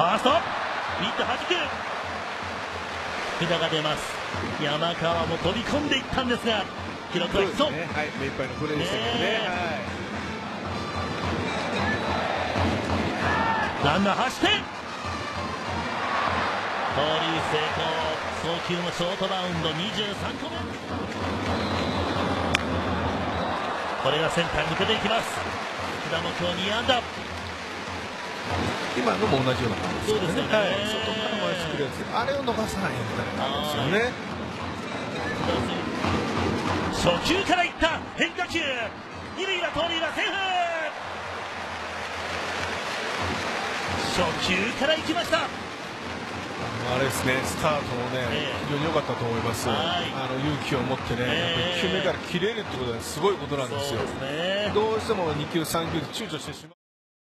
ァーストヒットはじく、福田が出ます。山川も飛び込んでいったんですが記録はヒット。 はい、目いっぱいのプレーでしたけどね。 ランナー走って盗塁成功。送球のショートバウンド、23個目。これがセンター抜けていきます。福田も今日2安打。 今のも同じような感じですよね。 そうですよね。 外から回してくるやつ、あれを逃さないみたいな感じですよね。 初球からいった変化球、二塁は盗塁はセーフ。初球から行きました。 あれですね、スタートもね、非常に良かったと思います。勇気を持ってね、1球目から切れるってことはすごいことなんですよ。どうしても2球3球で躊躇してしまう。